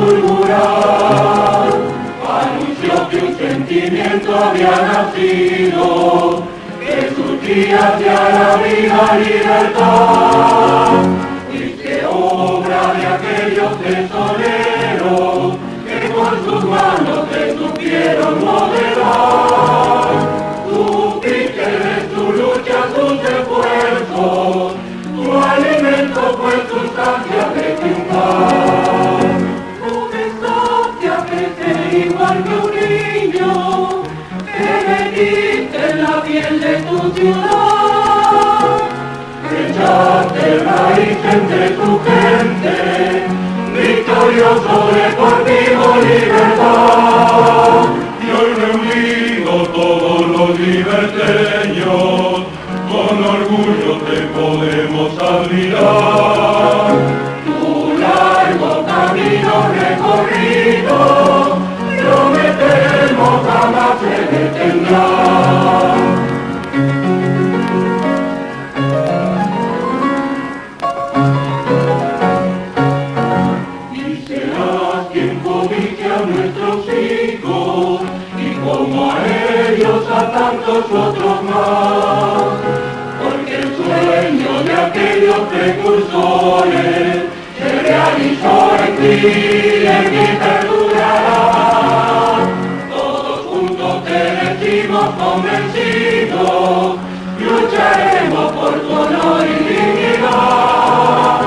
fulgurar, anunció que un sentimiento había nacido, que surgía hacia la vida libertad. Fuiste obra de aquellos tesoreros que con sus manos te supieron modelar. Supiste de tu lucha, tus esfuerzos, tu alimento fue sustancia de triunfar. Comenzaste a crecer igual que un niño, te metiste en la piel de tu ciudad. Echaste raíz entre tu gente, victorioso deportivo libertad. Y hoy reunidos todos los liberteños, con orgullo te podemos admirar. Tu largo camino recorrido, prometemos jamás se detendrá. Y serás quien cobije a nuestros hijos, y como a ellos a tantos otros más. Porque el sueño de aquellos precursores se realizó en ti perdurará. Todos juntos te decimos convencidos, lucharemos por tu honor y dignidad.